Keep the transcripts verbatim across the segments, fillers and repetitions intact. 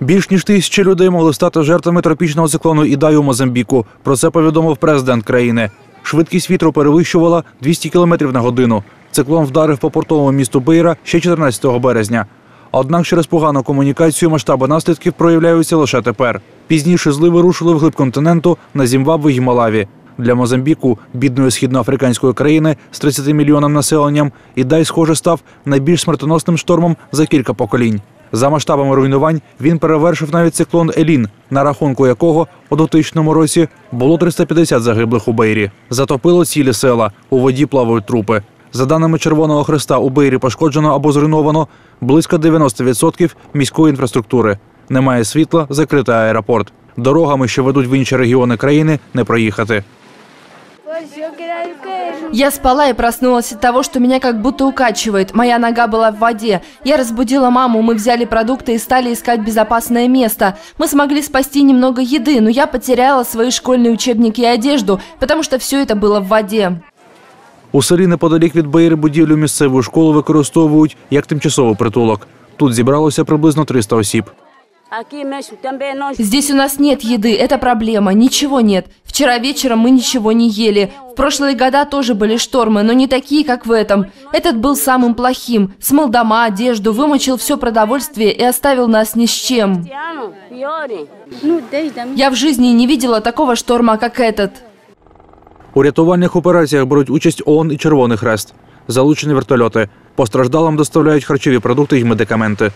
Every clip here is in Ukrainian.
Більш ніж тисячі людей могли стати жертвами тропічного циклону Ідай у Мозамбіку. Про це повідомив президент країни. Швидкість вітру перевищувала двісті кілометрів на годину. Циклон вдарив по портовому місту Бейра ще чотирнадцятого березня. Однак через погану комунікацію масштаби наслідків проявляються лише тепер. Пізніше зливи рушили вглиб континенту на Зімбабве і Малаві. Для Мозамбіку, бідної східноафриканської країни з тридцятимільйонним мільйонам населенням, Ідай, схоже, став найбільш смертоносним штормом за кілька поколінь. За масштабами руйнувань він перевершив навіть циклон Елін, на рахунку якого у двохтисячному році було триста п'ятдесят загиблих у Бейрі. Затопило цілі села, у воді плавають трупи. За даними Червоного Хреста, у Бейрі пошкоджено або зруйновано близько дев'яноста відсотків міської інфраструктури. Немає світла, закритий аеропорт. Дорогами, що ведуть в інші регіони країни, не проїхати. Я спала и проснулась от того, что меня как будто укачивает. Моя нога была в воде. Я разбудила маму, мы взяли продукты и стали искать безопасное место. Мы смогли спасти немного еды, но я потеряла свои школьные учебники и одежду, потому что все это было в воде. У селі неподалік від Бейри будівлю місцевої школи використовують як тимчасовий притулок. Тут зібралося приблизно триста осіб. Здесь у нас нет еды, это проблема, ничего нет. Вчера вечером мы ничего не ели. В прошлые года тоже были штормы, но не такие, как в этом. Этот был самым плохим. Смыл дома, одежду, вымочил все продовольствие и оставил нас ни с чем. Я в жизни не видела такого шторма, как этот. У рятувальних операціях беруть участь ООН і Червоний Хрест. Залучені вертольоти. Постраждалим доставляють харчові продукти і медикаменти.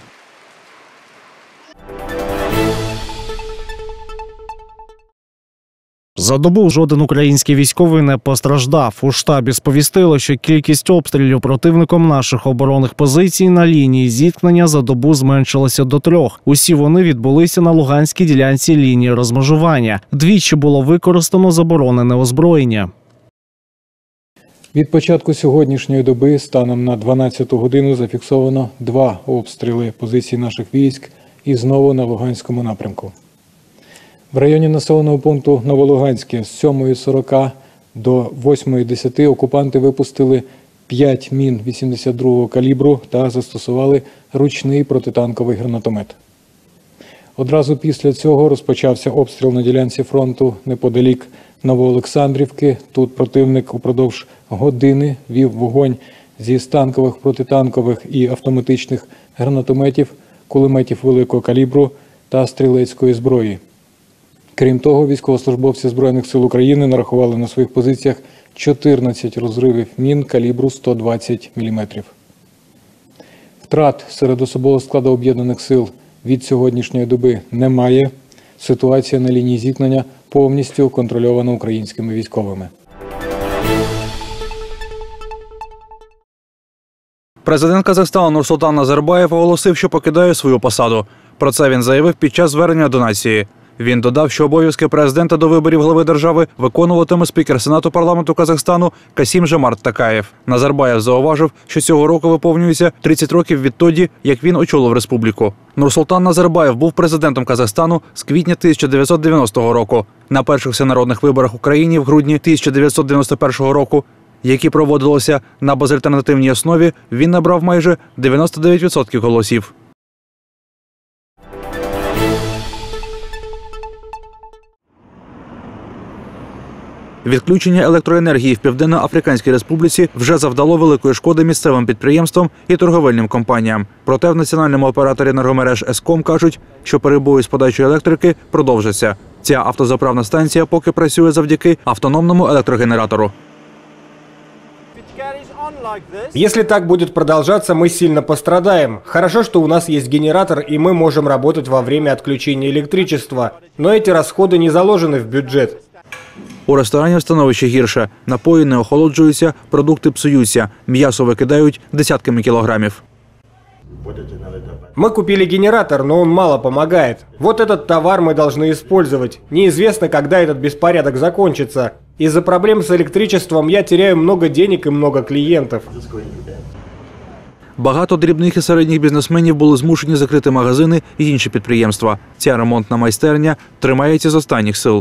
За добу жоден український військовий не постраждав. У штабі сповістили, що кількість обстрілів противником наших оборонних позицій на лінії зіткнення за добу зменшилася до трьох. Усі вони відбулися на Луганській ділянці лінії розмежування. Двічі було використано заборонене озброєння. Від початку сьогоднішньої доби станом на дванадцяту годину зафіксовано два обстріли позицій наших військ і знову на Луганському напрямку. В районі населеного пункту Новолуганське з сьомої сорока до восьмої десяти окупанти випустили п'ять мін вісімдесят другого калібру та застосували ручний протитанковий гранатомет. Одразу після цього розпочався обстріл на ділянці фронту неподалік Новоолександрівки. Тут противник упродовж години вів вогонь зі станкових, протитанкових і автоматичних гранатометів, кулеметів великого калібру та стрілецької зброї. Крім того, військовослужбовці Збройних сил України нарахували на своїх позиціях чотирнадцять розривів мін калібру сто двадцять міліметрів. Втрат серед особового складу об'єднаних сил від сьогоднішньої доби немає. Ситуація на лінії зіткнення повністю контрольована українськими військовими. Президент Казахстану Нурсултан Назарбаєв оголосив, що покидає свою посаду. Про це він заявив під час звернення до нації. Він додав, що обов'язки президента до виборів глави держави виконуватиме спікер Сенату парламенту Казахстану Касім-Жомарт Такаєв. Назарбаєв зауважив, що цього року виповнюється тридцять років відтоді, як він очолив республіку. Нурсултан Назарбаєв був президентом Казахстану з квітня тисяча дев'ятсот дев'яностого року. На перших всенародних виборах в країні в грудні тисяча дев'ятсот дев'яносто першого року, які проводилися на безальтернативній основі, він набрав майже дев'яносто дев'ять відсотків голосів. Відключення електроенергії в Південно-Африканській Республіці вже завдало великої шкоди місцевим підприємствам і торговельним компаніям. Проте в національному операторі енергомереж Еском кажуть, що перебої з подачою електрики продовжаться. Ця автозаправна станція поки працює завдяки автономному електрогенератору. Если так будет продолжаться, мы сильно пострадаем. Хорошо, что у нас есть генератор, и мы можем работать во время отключения электричества. Но эти расходы не заложены в бюджет. У ресторанів становище гірше. Напої не охолоджуються, продукти псуються, м'ясо викидають десятками кілограмів. Мы купили генератор, но он мало помогает. Вот этот товар мы должны использовать. Неизвестно, когда этот беспорядок закончится. Из-за проблем с электричеством я теряю много денег и много клиентов. Багато дрібних і середніх бізнесменів були змушені закрити магазини і інші підприємства. Ця ремонтна майстерня тримається з останніх сил.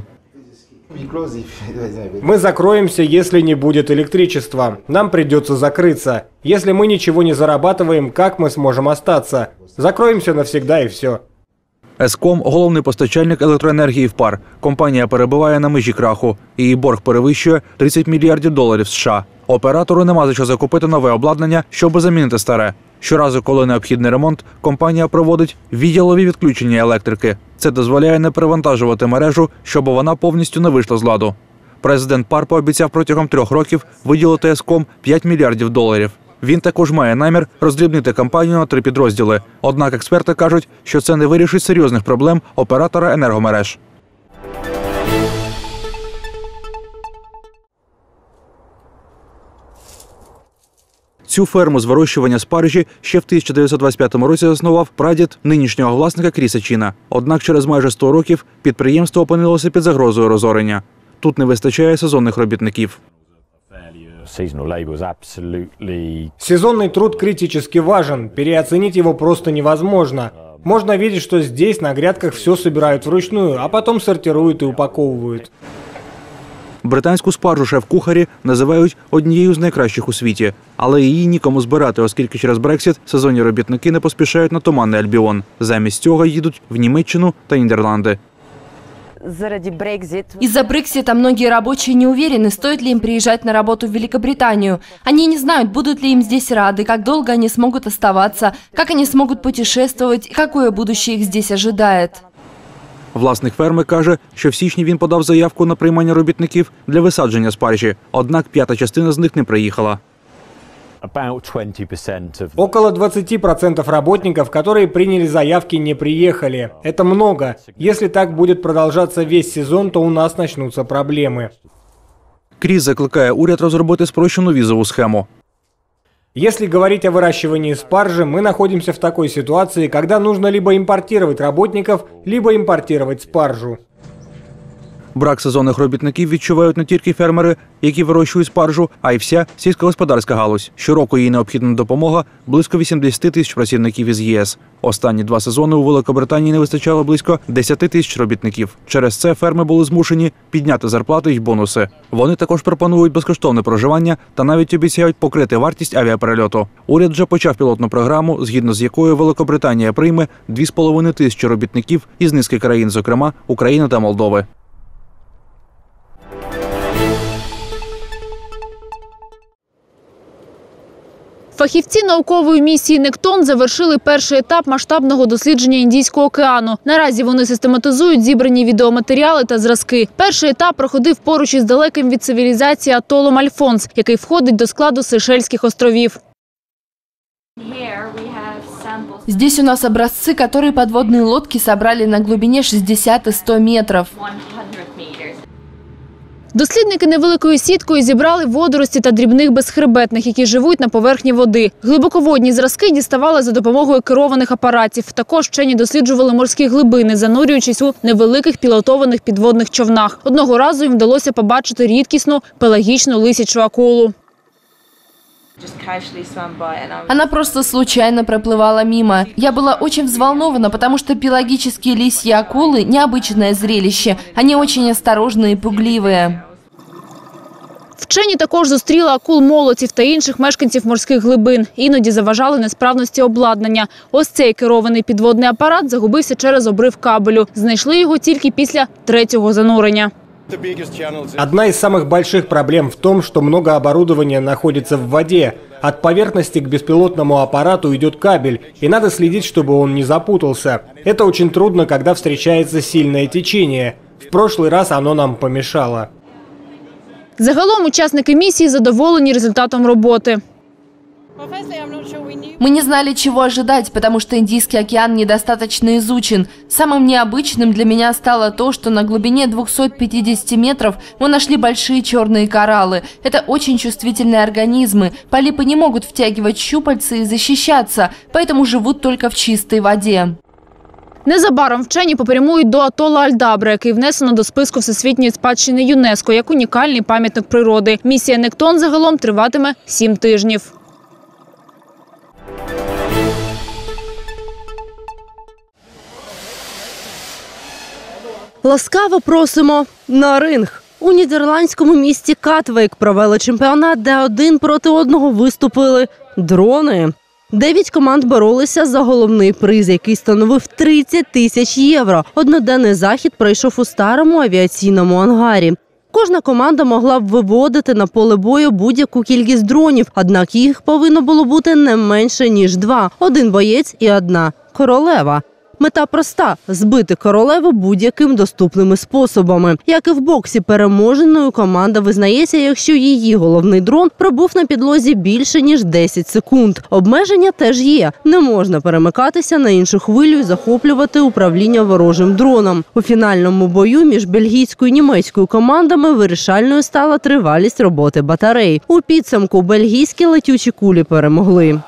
Мы закроемся, если не будет электричества. Нам придется закрыться. Если мы ничего не зарабатываем, как мы сможем остаться? Закроемся навсегда и все. Еском – головний постачальник електроенергії в ПАР. Компанія перебуває на межі краху. Її борг перевищує тридцять мільярдів доларів США. Оператору нема за що закупити нове обладнання, щоб замінити старе. Щоразу, коли необхідний ремонт, компанія проводить відділові відключення електрики. Це дозволяє не перевантажувати мережу, щоб вона повністю не вийшла з ладу. Президент ПАР пообіцяв протягом трьох років виділити Еском п'ять мільярдів доларів. Він також має намір роздрібнити компанію на три підрозділи. Однак експерти кажуть, що це не вирішить серйозних проблем оператора енергомереж. Цю ферму з вирощування спаржі ще в тисяча дев'ятсот двадцять п'ятому році заснував прадід нинішнього власника Кріса Чіна. Однак через майже сто років підприємство опинилося під загрозою розорення. Тут не вистачає сезонних робітників. Сезонный труд критически важен, переоценить его просто невозможно. Можно видеть, что здесь на грядках все собирают вручную, а потом сортируют и упаковывают. Британську спаржу шеф-кухарі називають однією з найкращих у світі. Але її нікому збирати, оскільки через Брексіт сезонні робітники не поспішають на Туманний Альбіон. Замість цього їдуть в Німеччину та Нідерланди. Из-за Брексита многие рабочие не уверены, стоит ли им приезжать на работу в Великобританию. Они не знают, будут ли им здесь рады, как долго они смогут оставаться, как они смогут путешествовать, какое будущее их здесь ожидает. Власник ферми каже, що в січні він подав заявку на приймання робітників для висадження спаржі. Однак п'ята частина з них не приїхала. Около двадцати процентов работников, которые приняли заявки, не приехали. Это много. Если так будет продолжаться весь сезон, то у нас начнутся проблемы. Кріс закликає уряд розробити спрощену візову схему. Если говорить о выращивании спаржи, мы находимся в такой ситуации, когда нужно либо импортировать работников, либо импортировать спаржу. Брак сезонних робітників відчувають не тільки фермери, які вирощують спаржу, а й вся сільськогосподарська галузь. Щороку їй необхідна допомога близько вісімдесят тисяч працівників із ЄС. Останні два сезони у Великобританії не вистачало близько десять тисяч робітників. Через це ферми були змушені підняти зарплати й бонуси. Вони також пропонують безкоштовне проживання та навіть обіцяють покрити вартість авіаперельоту. Уряд вже почав пілотну програму, згідно з якою Великобританія прийме дві з половиною тисячі робітників із низки країн, зокрема України та Молдови. Фахівці наукової місії «Нектон» завершили перший етап масштабного дослідження Індійського океану. Наразі вони систематизують зібрані відеоматеріали та зразки. Перший етап проходив поруч із далеким від цивілізації атолом Альфонс, який входить до складу Сейшельських островів. Здесь у нас образцы, которые подводные лодки собрали на глубине шестьдесят и сто метров. Дослідники невеликою сіткою зібрали водорості та дрібних безхребетних, які живуть на поверхні води. Глибоководні зразки діставали за допомогою керованих апаратів. Також вчені досліджували морські глибини, занурюючись у невеликих пілотованих підводних човнах. Одного разу їм вдалося побачити рідкісну пелагічну лисячу акулу. Она просто случайно проплывала мимо. Я была очень взволнована, потому что пелагические лисьи акулы – необычное зрелище. Они очень осторожные и пугливые. Вчені також зустріли акул-молотів та інших мешканців морських глибин. Іноді заважали несправності обладнання. Ось цей керований підводний апарат загубився через обрив кабелю. Знайшли його тільки після третього занурення. Одна из самых больших проблем в том, что много оборудования находится в воде. От поверхности к беспилотному аппарату идет кабель, и надо следить, чтобы он не запутался. Это очень трудно, когда встречается сильное течение. В прошлый раз оно нам помешало. Загалом учасники місії задоволені результатом роботи. Мы не знали, чего ожидать, потому что Индийский океан недостаточно изучен. Самым необычным для меня стало то, что на глубине двухсот пятидесяти метров мы нашли большие черные кораллы. Это очень чувствительные организмы. Полипы не могут втягивать щупальца и защищаться, поэтому живут только в чистой воде. Незабаром вчені попрямують до атола Альдабра, який внесено до списку Всесвітньої спадщини ЮНЕСКО як унікальний пам'ятник природи. Місія «Нектон» загалом триватиме сім тижнів. Ласкаво просимо на ринг. У нідерландському місті Катвейк провели чемпіонат, де один проти одного виступили дрони. Дев'ять команд боролися за головний приз, який становив тридцять тисяч євро. Одноденний захід пройшов у старому авіаційному ангарі. Кожна команда могла б виводити на поле бою будь-яку кількість дронів, однак їх повинно було бути не менше, ніж два. Один боєць і одна королева. Мета проста – збити королеву будь-яким доступними способами. Як і в боксі, переможеною команда визнається, якщо її головний дрон пробув на підлозі більше, ніж десять секунд. Обмеження теж є. Не можна перемикатися на іншу хвилю і захоплювати управління ворожим дроном. У фінальному бою між бельгійською і німецькою командами вирішальною стала тривалість роботи батарей. У підсумку бельгійські летючі кулі перемогли.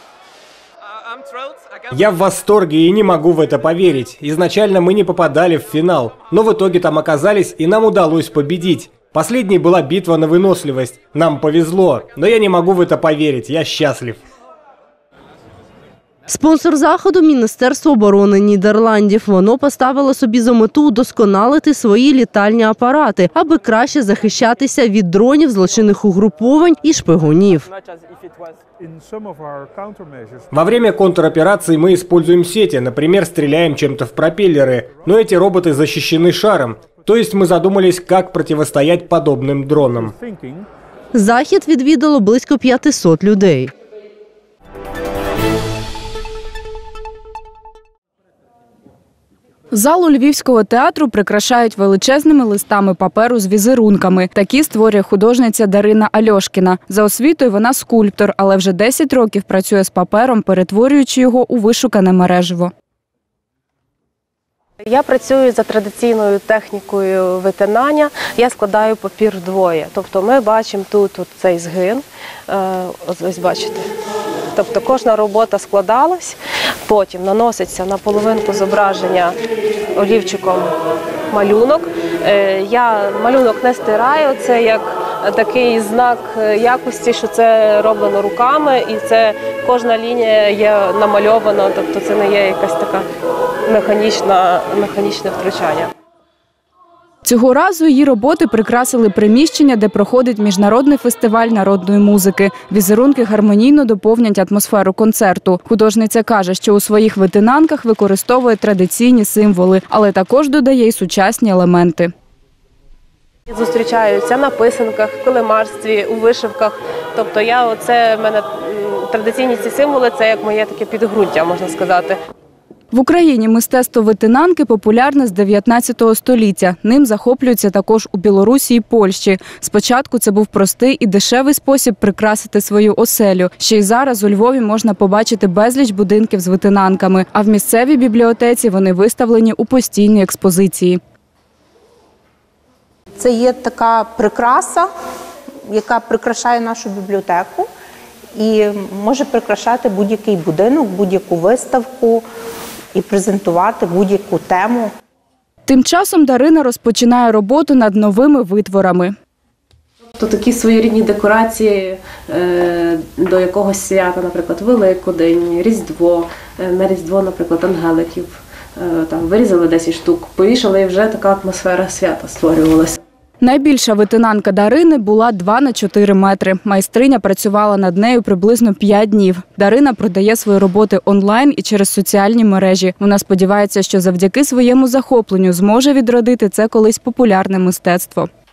Я в восторге и не могу в это поверить. Изначально мы не попадали в финал, но в итоге там оказались и нам удалось победить. Последней была битва на выносливость. Нам повезло, но я не могу в это поверить. Я счастлив. Спонсор заходу – Міністерство оборони Нідерландів. Воно поставило собі за мету удосконалити свої літальні апарати, аби краще захищатися від дронів, злочинних угруповань і шпигунів. Во время контроперации мы используем сети, например, стреляем чем-то в пропеллеры, но эти роботы защищены шаром. То есть мы задумались, как противостоять подобным дронам. Захід відвідало близько п'ятисот людей. Залу Львівського театру прикрашають величезними листами паперу з візерунками. Такі створює художниця Дарина Альошкіна. За освітою вона скульптор, але вже десять років працює з папером, перетворюючи його у вишукане мереживо. Я працюю за традиційною технікою витинання. Я складаю папір вдвоє. Тобто ми бачимо тут, тут цей згин. Ось, ось бачите. Тобто кожна робота складалась, потім наноситься на половинку зображення олівчиком малюнок. Я малюнок не стираю, це як такий знак якості, що це роблено руками і це кожна лінія є намальована, тобто це не є якась така механічна, механічне втручання. Цього разу її роботи прикрасили приміщення, де проходить міжнародний фестиваль народної музики. Візерунки гармонійно доповнять атмосферу концерту. Художниця каже, що у своїх витинанках використовує традиційні символи, але також додає й сучасні елементи. Зустрічаються на писанках, в килимарстві, у вишивках. Тобто я, оце, в мене традиційні ці символи – це як моє таке підґрунтя, можна сказати. В Україні мистецтво витинанки популярне з дев'ятнадцятого століття. Ним захоплюються також у Білорусі і Польщі. Спочатку це був простий і дешевий спосіб прикрасити свою оселю. Ще й зараз у Львові можна побачити безліч будинків з витинанками, а в місцевій бібліотеці вони виставлені у постійній експозиції. Це є така прикраса, яка прикрашає нашу бібліотеку і може прикрашати будь-який будинок, будь-яку виставку і презентувати будь-яку тему. Тим часом Дарина розпочинає роботу над новими витворами. То такі своєрідні декорації е, до якогось свята, наприклад, Великодень, Різдво, е, на Різдво, наприклад, ангеликів. Е, там вирізали десять штук, повішали і вже така атмосфера свята створювалася. Найбільша витинанка Дарини була два на чотири метри. Майстриня працювала над нею приблизно п'ять днів. Дарина продає свої роботи онлайн і через соціальні мережі. Вона сподівається, що завдяки своєму захопленню зможе відродити це колись популярне мистецтво.